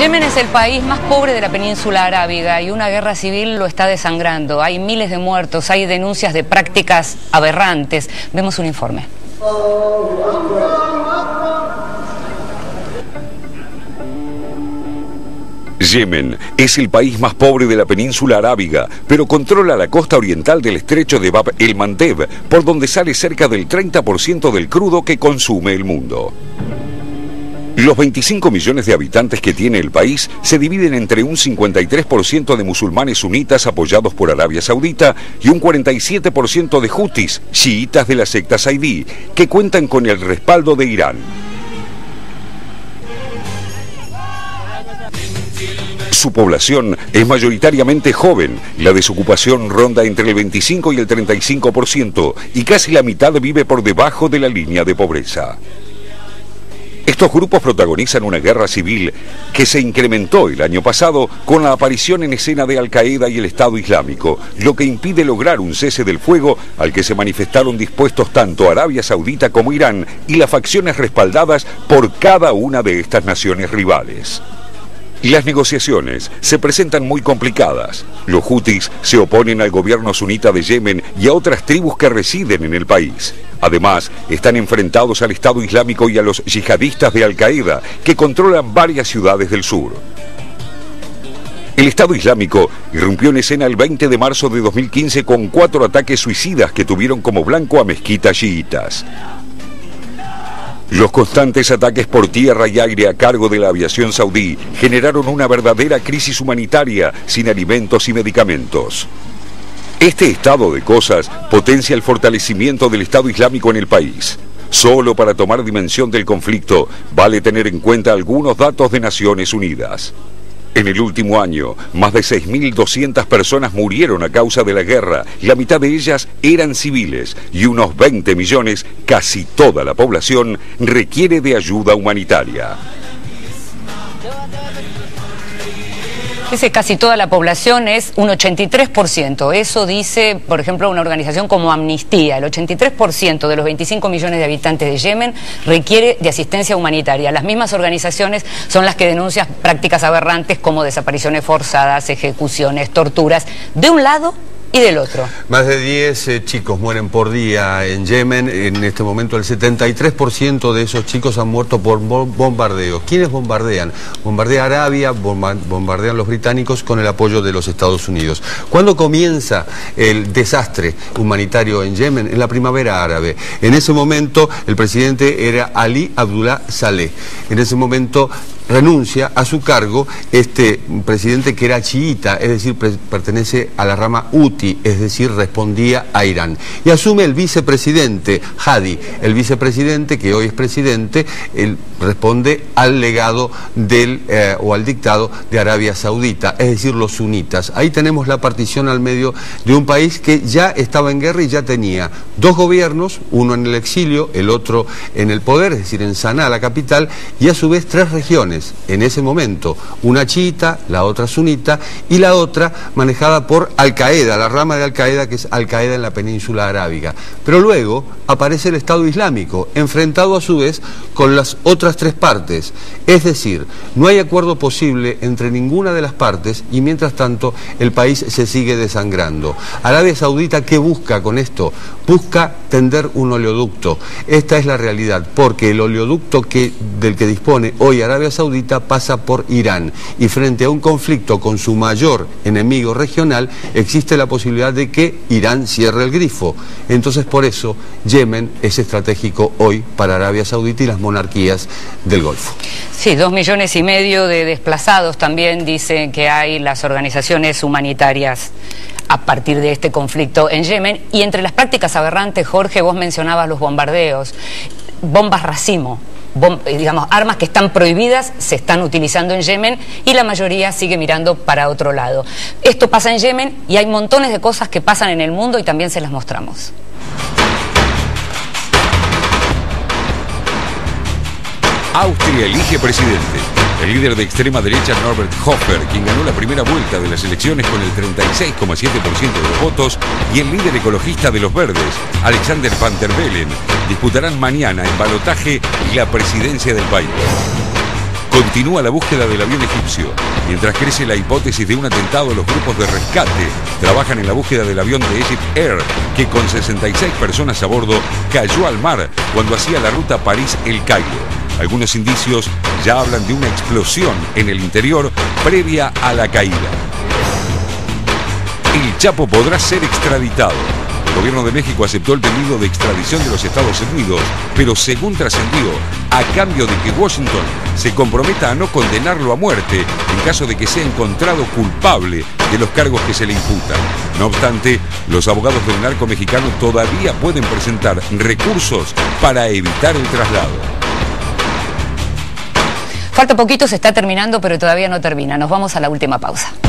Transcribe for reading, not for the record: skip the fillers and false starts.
Yemen es el país más pobre de la península arábiga y una guerra civil lo está desangrando. Hay miles de muertos, hay denuncias de prácticas aberrantes. Vemos un informe. Yemen es el país más pobre de la península arábiga, pero controla la costa oriental del estrecho de Bab el-Mandeb, por donde sale cerca del 30% del crudo que consume el mundo. Los 25 millones de habitantes que tiene el país se dividen entre un 53% de musulmanes sunitas apoyados por Arabia Saudita y un 47% de hutis, chiitas de la secta Zaidí, que cuentan con el respaldo de Irán. Su población es mayoritariamente joven, la desocupación ronda entre el 25 y el 35% y casi la mitad vive por debajo de la línea de pobreza. Estos grupos protagonizan una guerra civil que se incrementó el año pasado con la aparición en escena de Al-Qaeda y el Estado Islámico, lo que impide lograr un cese del fuego al que se manifestaron dispuestos tanto Arabia Saudita como Irán y las facciones respaldadas por cada una de estas naciones rivales. Las negociaciones se presentan muy complicadas. Los hutis se oponen al gobierno sunita de Yemen y a otras tribus que residen en el país. Además, están enfrentados al Estado Islámico y a los yihadistas de Al-Qaeda, que controlan varias ciudades del sur. El Estado Islámico irrumpió en escena el 20 de marzo de 2015 con 4 ataques suicidas que tuvieron como blanco a mezquitas chiitas. Los constantes ataques por tierra y aire a cargo de la aviación saudí generaron una verdadera crisis humanitaria sin alimentos y medicamentos. Este estado de cosas potencia el fortalecimiento del Estado Islámico en el país. Solo para tomar dimensión del conflicto vale tener en cuenta algunos datos de Naciones Unidas. En el último año, más de 6.200 personas murieron a causa de la guerra, la mitad de ellas eran civiles y unos 20 millones, casi toda la población, requiere de ayuda humanitaria. Dice casi toda la población es un 83%. Eso dice, por ejemplo, una organización como Amnistía. El 83% de los 25 millones de habitantes de Yemen requiere de asistencia humanitaria. Las mismas organizaciones son las que denuncian prácticas aberrantes como desapariciones forzadas, ejecuciones, torturas, de un lado y del otro. Más de 10 chicos mueren por día en Yemen. En este momento el 73% de esos chicos han muerto por bombardeos. ¿Quiénes bombardean? Bombardea Arabia, bombardean los británicos con el apoyo de los Estados Unidos. ¿Cuándo comienza el desastre humanitario en Yemen? En la primavera árabe. En ese momento el presidente era Ali Abdullah Saleh. En ese momento renuncia a su cargo este presidente que era chiita, es decir, pertenece a la rama Huti, es decir, respondía a Irán. Y asume el vicepresidente Hadi, el vicepresidente que hoy es presidente, él responde al legado o al dictado de Arabia Saudita, es decir, los sunitas. Ahí tenemos la partición al medio de un país que ya estaba en guerra y ya tenía 2 gobiernos, uno en el exilio, el otro en el poder, es decir, en Saná, la capital, y a su vez 3 regiones. En ese momento, una chiita, la otra sunita y la otra manejada por Al-Qaeda, la rama de Al-Qaeda que es Al-Qaeda en la península arábiga. Pero luego aparece el Estado Islámico, enfrentado a su vez con las otras 3 partes. Es decir, no hay acuerdo posible entre ninguna de las partes y mientras tanto el país se sigue desangrando. Arabia Saudita, ¿qué busca con esto? Busca tender un oleoducto. Esta es la realidad, porque el oleoducto del que dispone hoy Arabia Saudita pasa por Irán y frente a un conflicto con su mayor enemigo regional existe la posibilidad de que Irán cierre el grifo. Entonces por eso Yemen es estratégico hoy para Arabia Saudita y las monarquías del Golfo. Sí, 2,5 millones de desplazados también dicen que hay las organizaciones humanitarias a partir de este conflicto en Yemen. Y entre las prácticas aberrantes, Jorge, vos mencionabas los bombardeos, bombas racimo. Digamos, armas que están prohibidas se están utilizando en Yemen y la mayoría sigue mirando para otro lado. Esto pasa en Yemen y hay montones de cosas que pasan en el mundo y también se las mostramos. Austria elige presidente. El líder de extrema derecha Norbert Hofer, quien ganó la primera vuelta de las elecciones con el 36,7% de los votos, y el líder ecologista de los Verdes, Alexander Van der Bellen, disputarán mañana en balotaje la presidencia del país. Continúa la búsqueda del avión egipcio. Mientras crece la hipótesis de un atentado, los grupos de rescate trabajan en la búsqueda del avión de Egypt Air, que con 66 personas a bordo cayó al mar cuando hacía la ruta París-El Cairo. Algunos indicios ya hablan de una explosión en el interior previa a la caída. El Chapo podrá ser extraditado. El gobierno de México aceptó el pedido de extradición de los Estados Unidos, pero según trascendió, a cambio de que Washington se comprometa a no condenarlo a muerte en caso de que sea encontrado culpable de los cargos que se le imputan. No obstante, los abogados del narco mexicano todavía pueden presentar recursos para evitar el traslado. Falta poquito, se está terminando, pero todavía no termina. Nos vamos a la última pausa.